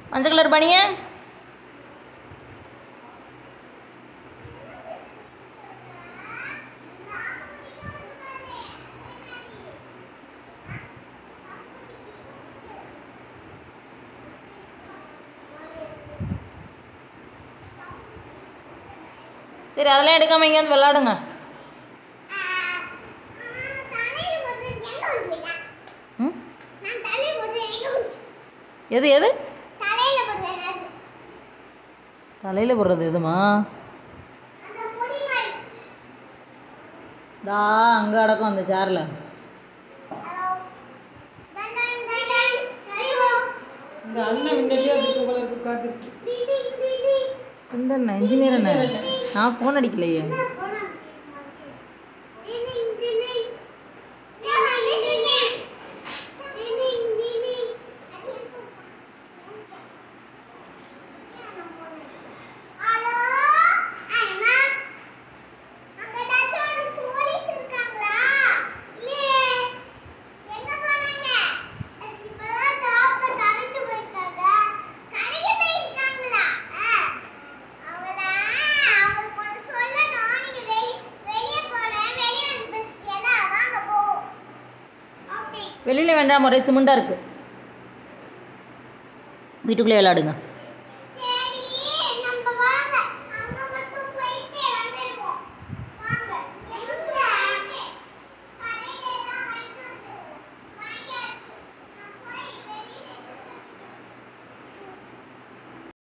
மஞ்சள் கலர் பனியன். சரி, அதெல்லாம் எடுக்காமல் எங்கேயாவது விளாடுங்க. எது எது தலையில் போடுறது எதுமா? தா அங்கே அடக்கம் அந்த சேரில். இந்த இன்ஜினியர் என்ன? நான் ஃபோன் அடிக்கலையே. வெளியில் வேண்டாம், ஒரே சிமெண்டாக இருக்குது. வீட்டுக்குள்ளே விளையாடுங்க.